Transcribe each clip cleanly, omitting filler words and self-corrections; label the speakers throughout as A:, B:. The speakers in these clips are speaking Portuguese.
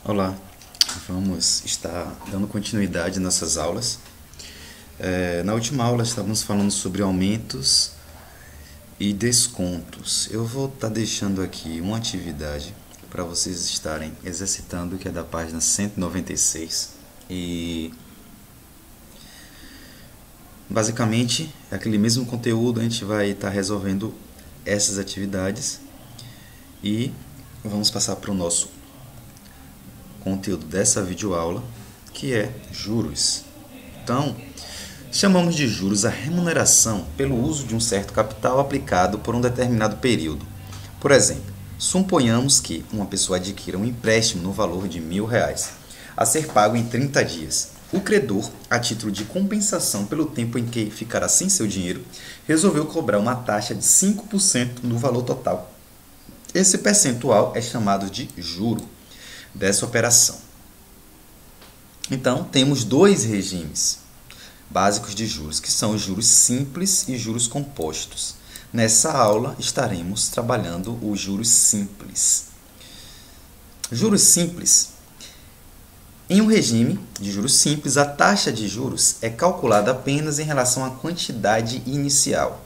A: Olá, vamos estar dando continuidade nessas aulas. Na última aula estávamos falando sobre aumentos e descontos. Eu vou estar deixando aqui uma atividade para vocês estarem exercitando, que é da página 196. E basicamente é aquele mesmo conteúdo, a gente vai estar resolvendo essas atividades e vamos passar para o nosso conteúdo dessa videoaula, que é juros. Então, chamamos de juros a remuneração pelo uso de um certo capital aplicado por um determinado período. Por exemplo, suponhamos que uma pessoa adquira um empréstimo no valor de R$ 1.000, a ser pago em 30 dias. O credor, a título de compensação pelo tempo em que ficará sem seu dinheiro, resolveu cobrar uma taxa de 5% no valor total. Esse percentual é chamado de juro dessa operação. Então, temos dois regimes básicos de juros, que são os juros simples e juros compostos. Nessa aula, estaremos trabalhando os juros simples. Juros simples. Em um regime de juros simples, a taxa de juros é calculada apenas em relação à quantidade inicial.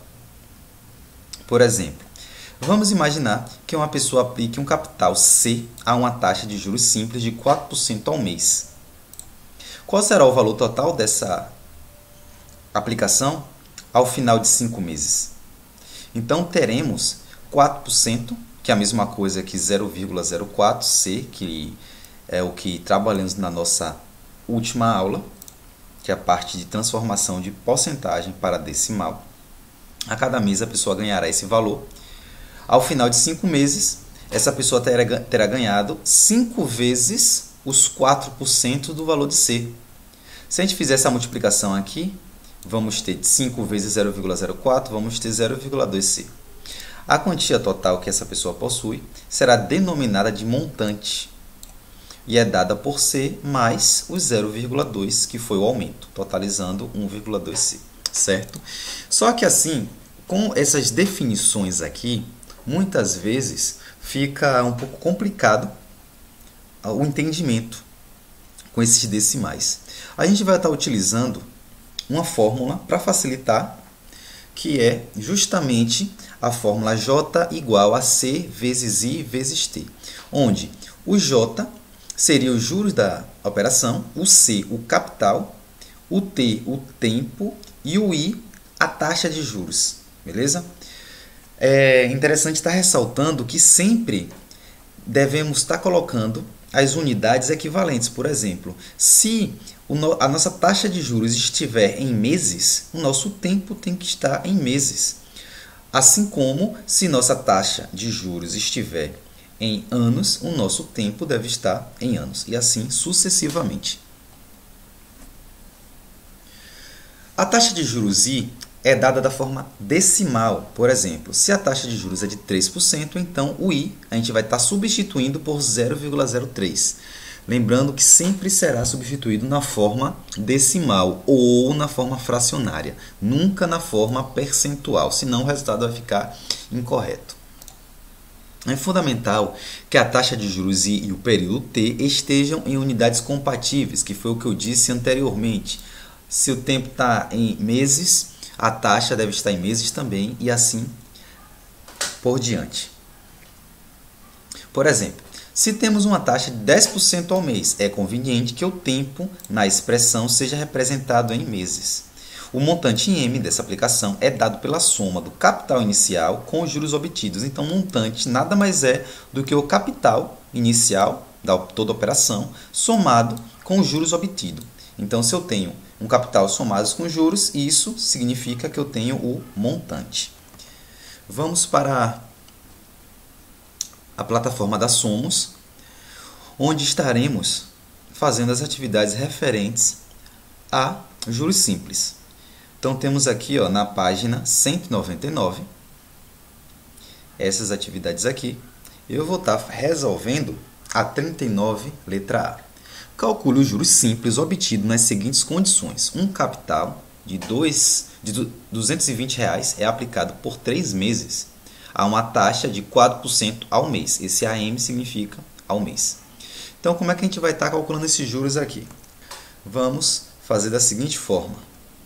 A: Por exemplo, vamos imaginar que uma pessoa aplique um capital C a uma taxa de juros simples de 4% ao mês. Qual será o valor total dessa aplicação ao final de 5 meses? Então, teremos 4%, que é a mesma coisa que 0,04C, que é o que trabalhamos na nossa última aula, que é a parte de transformação de porcentagem para decimal. A cada mês a pessoa ganhará esse valor. Ao final de 5 meses, essa pessoa terá ganhado 5 vezes os 4% do valor de C. Se a gente fizer essa multiplicação aqui, vamos ter 5 vezes 0,04, vamos ter 0,2C. A quantia total que essa pessoa possui será denominada de montante e é dada por C mais os 0,2, que foi o aumento, totalizando 1,2C, certo? Só que assim, com essas definições aqui, muitas vezes fica um pouco complicado o entendimento com esses decimais. A gente vai estar utilizando uma fórmula para facilitar, que é justamente a fórmula J igual a C vezes I vezes T, onde o J seria os juros da operação, o C o capital, o T o tempo e o I a taxa de juros, beleza? É interessante estar ressaltando que sempre devemos estar colocando as unidades equivalentes. Por exemplo, se a nossa taxa de juros estiver em meses, o nosso tempo tem que estar em meses. Assim como, se nossa taxa de juros estiver em anos, o nosso tempo deve estar em anos, e assim sucessivamente. A taxa de juros I é dada da forma decimal. Por exemplo, se a taxa de juros é de 3%, então o I a gente vai estar substituindo por 0,03. Lembrando que sempre será substituído na forma decimal ou na forma fracionária, nunca na forma percentual, senão o resultado vai ficar incorreto. É fundamental que a taxa de juros I e o período T estejam em unidades compatíveis, que foi o que eu disse anteriormente. Se o tempo está em meses, a taxa deve estar em meses também, e assim por diante. Por exemplo, se temos uma taxa de 10% ao mês, é conveniente que o tempo na expressão seja representado em meses. O montante em M dessa aplicação é dado pela soma do capital inicial com os juros obtidos. Então, montante nada mais é do que o capital inicial da toda a operação somado com os juros obtidos. Então, se eu tenho um capital somados com juros, isso significa que eu tenho o montante. Vamos para a plataforma da Somos, onde estaremos fazendo as atividades referentes a juros simples. Então, temos aqui na página 199, essas atividades aqui. Eu vou estar resolvendo a 39, letra A. Calcule os juros simples obtidos nas seguintes condições. Um capital de R$220 é aplicado por 3 meses a uma taxa de 4% ao mês. Esse AM significa ao mês. Então, como é que a gente vai estar calculando esses juros aqui? Vamos fazer da seguinte forma.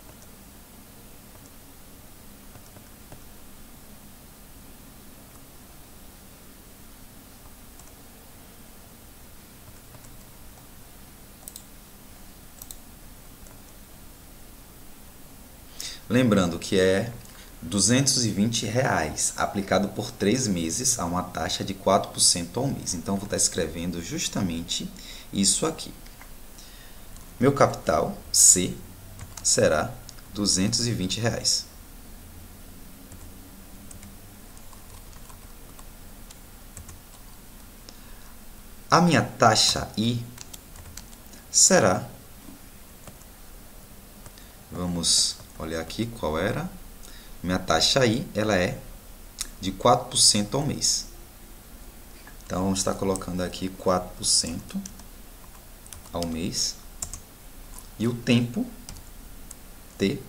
A: Lembrando que é R$ 220 aplicado por 3 meses a uma taxa de 4% ao mês. Então, vou estar escrevendo justamente isso aqui. Meu capital, C, será R$ 220. A minha taxa I será, vamos olhar aqui qual era, minha taxa I, ela é de 4% ao mês. Então, vamos estar colocando aqui 4% ao mês. E o tempo, T,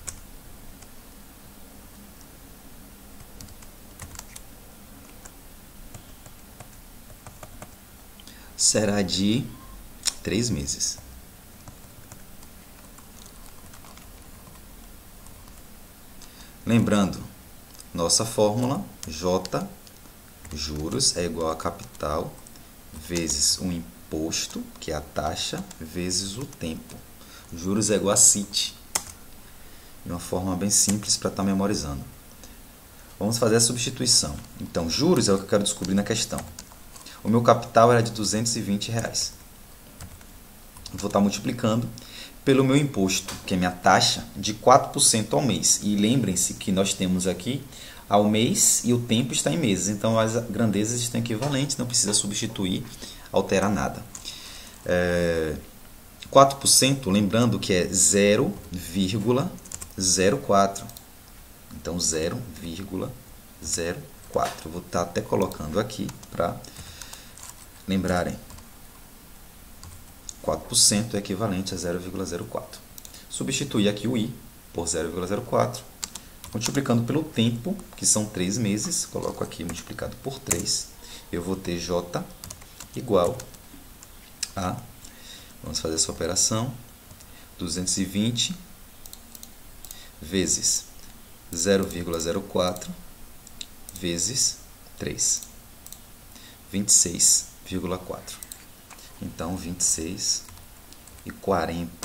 A: será de 3 meses. Lembrando, nossa fórmula, J, juros, é igual a capital, vezes o imposto, que é a taxa, vezes o tempo. Juros é igual a CIT. De uma forma bem simples para estar memorizando. Vamos fazer a substituição. Então, juros é o que eu quero descobrir na questão. O meu capital era de R$ 220. Vou estar multiplicando pelo meu imposto, que é minha taxa, de 4% ao mês. E lembrem-se que nós temos aqui ao mês e o tempo está em meses. Então, as grandezas estão equivalentes, não precisa substituir, alterar nada. 4%, lembrando que é 0,04. Então, 0,04. Eu vou estar até colocando aqui para lembrarem. 4% é equivalente a 0,04. Substituir aqui o I por 0,04. Multiplicando pelo tempo, que são 3 meses. Coloco aqui multiplicado por 3. Eu vou ter J igual a, vamos fazer essa operação, 220 vezes 0,04 vezes 3. 26,4. Então, R$ 26,40.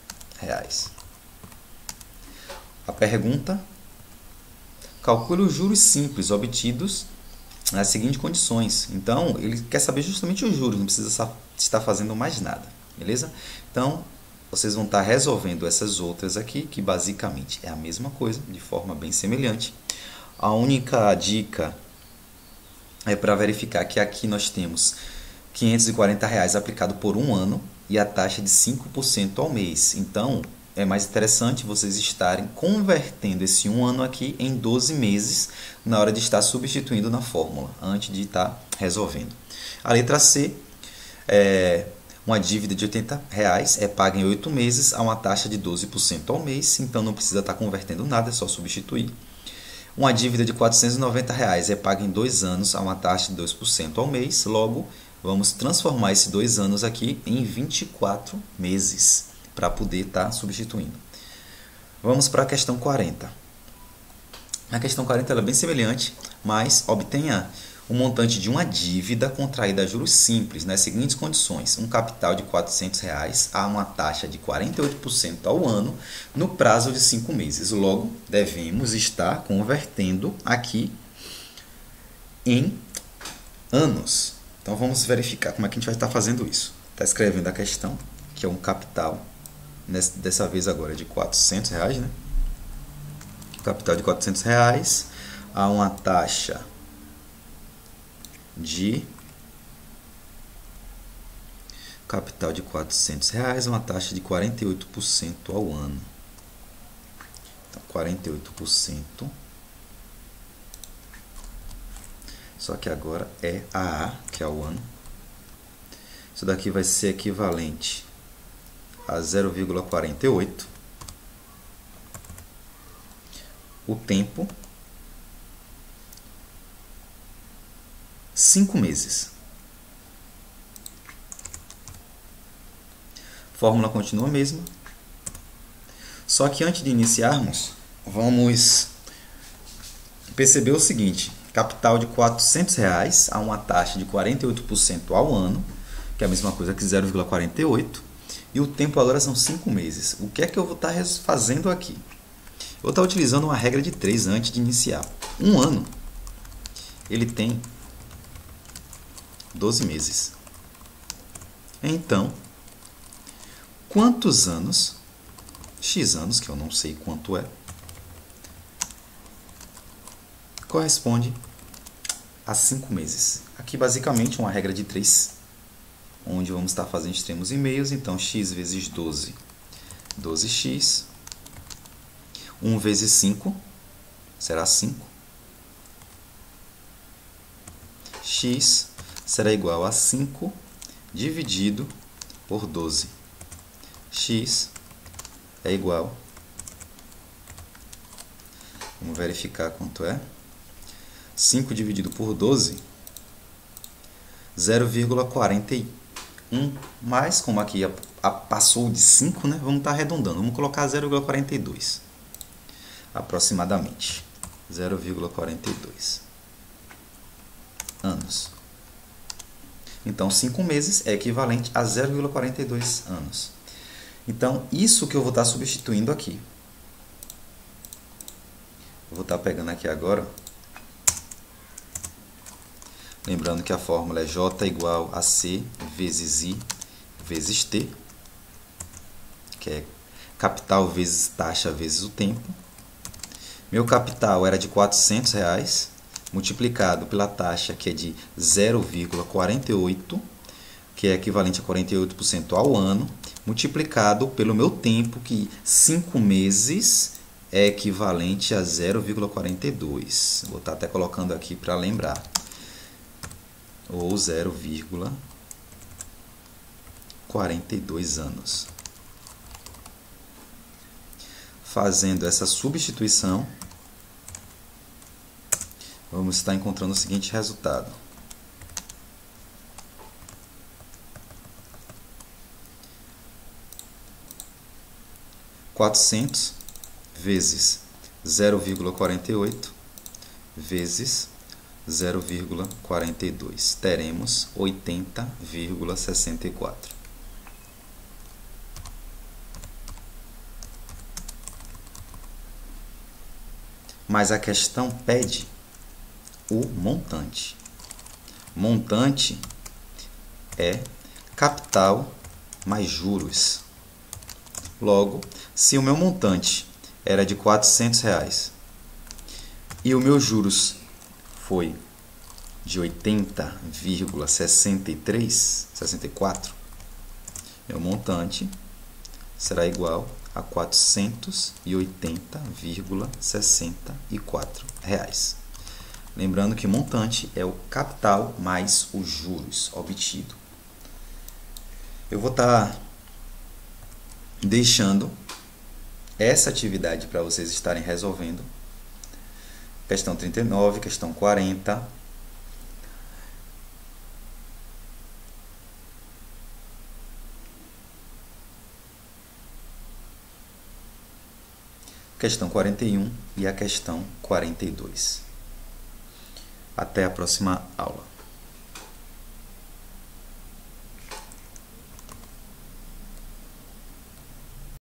A: A pergunta: calcule os juros simples obtidos nas seguintes condições. Então, ele quer saber justamente os juros, não precisa estar fazendo mais nada, beleza? Então, vocês vão estar resolvendo essas outras aqui, que basicamente é a mesma coisa, de forma bem semelhante. A única dica é para verificar que aqui nós temos R$ 540 aplicado por um ano e a taxa de 5% ao mês. Então, é mais interessante vocês estarem convertendo esse um ano aqui em 12 meses na hora de estar substituindo na fórmula, antes de estar resolvendo. A letra C é uma dívida de R$ 80 é paga em 8 meses a uma taxa de 12% ao mês, então não precisa estar convertendo nada, é só substituir. Uma dívida de R$ 490 é paga em 2 anos a uma taxa de 2% ao mês, logo vamos transformar esses 2 anos aqui em 24 meses para poder estar substituindo. Vamos para a questão 40. A questão 40 ela é bem semelhante, mas obtenha o montante de uma dívida contraída a juros simples nas seguintes condições: um capital de R$ 400 a uma taxa de 48% ao ano no prazo de 5 meses. Logo, devemos estar convertendo aqui em anos. Então, vamos verificar como é que a gente vai estar fazendo isso. Está escrevendo a questão, que é um capital, dessa vez agora de R$ 400, né? Capital de R$ 400 a uma taxa de capital de R$ 400, uma taxa de 48% ao ano. Então, 48%. Só que agora é a, que é o ano. Isso daqui vai ser equivalente a 0,48. O tempo, 5 meses. fórmula continua a mesma. Só que antes de iniciarmos, vamos perceber o seguinte: capital de R$400 a uma taxa de 48% ao ano, que é a mesma coisa que 0,48, e o tempo agora são 5 meses. O que é que eu vou estar fazendo aqui? Eu vou estar utilizando uma regra de 3 antes de iniciar. Um ano, ele tem 12 meses. Então, quantos anos, x anos, que eu não sei quanto é, corresponde a 5 meses? Aqui, basicamente, uma regra de 3, onde vamos estar fazendo extremos e meios. Então, x vezes 12, 12x. 1 vezes 5 será 5. X será igual a 5 dividido por 12. X é igual, vamos verificar quanto é. 5 dividido por 12, 0,41. Mas, como aqui passou de 5, né, vamos estar arredondando. Vamos colocar 0,42. Aproximadamente 0,42 anos. Então, 5 meses é equivalente a 0,42 anos. Então, isso que eu vou estar substituindo aqui. Eu vou estar pegando aqui agora. Lembrando que a fórmula é J igual a C vezes I vezes T, que é capital vezes taxa vezes o tempo. Meu capital era de R$400, multiplicado pela taxa, que é de 0,48, que é equivalente a 48% ao ano, multiplicado pelo meu tempo, que 5 meses é equivalente a 0,42. Vou estar até colocando aqui para lembrar. Ou 0,42 anos. Fazendo essa substituição, vamos estar encontrando o seguinte resultado. R$400 vezes 0,48 vezes 0,42. Teremos 80,64. Mas a questão pede o montante. Montante é capital mais juros. Logo, se o meu montante era de R$400 e o meu juros foi de 80,64, meu montante será igual a R$480,64. Lembrando que montante é o capital mais os juros obtido. Eu vou estar deixando essa atividade para vocês estarem resolvendo. Questão 39, questão 40. Questão 41 e a questão 42. Até a próxima aula.